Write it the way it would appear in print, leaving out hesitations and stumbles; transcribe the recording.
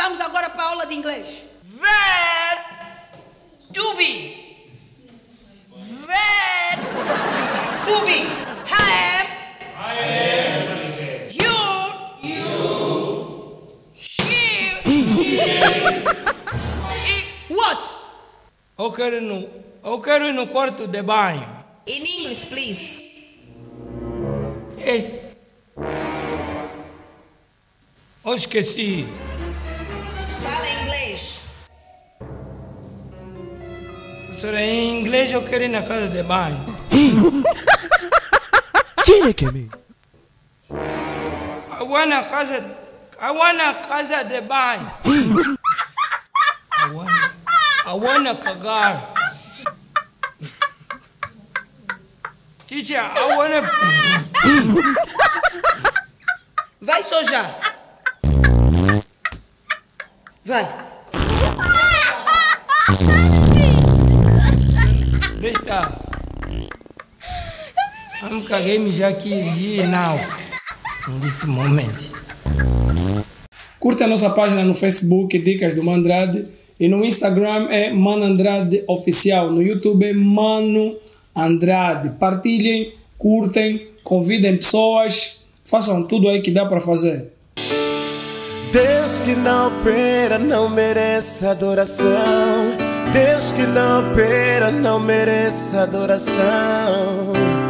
Vamos agora para a aula de inglês. Verb to be. Verb to be. I am. You. She. What? Eu quero ir no quarto de banho. In English, please. Ei. Eu esqueci. Fala inglês. Professora, em inglês eu quero ir na casa de banho. Tiene que me. I want a casa de banho. I wanna cagar. Teacher, I wanna... Vai sojar. Vai. Deixa. I'm caguei já aqui now. In this moment. Curta a nossa página no Facebook, Dicas do Mandrade. E no Instagram é Mano Andrade Oficial. No YouTube é Mano Andrade. Partilhem, curtem, convidem pessoas. Façam tudo aí que dá para fazer. Deus que não opera não merece adoração. Deus que não opera não merece adoração.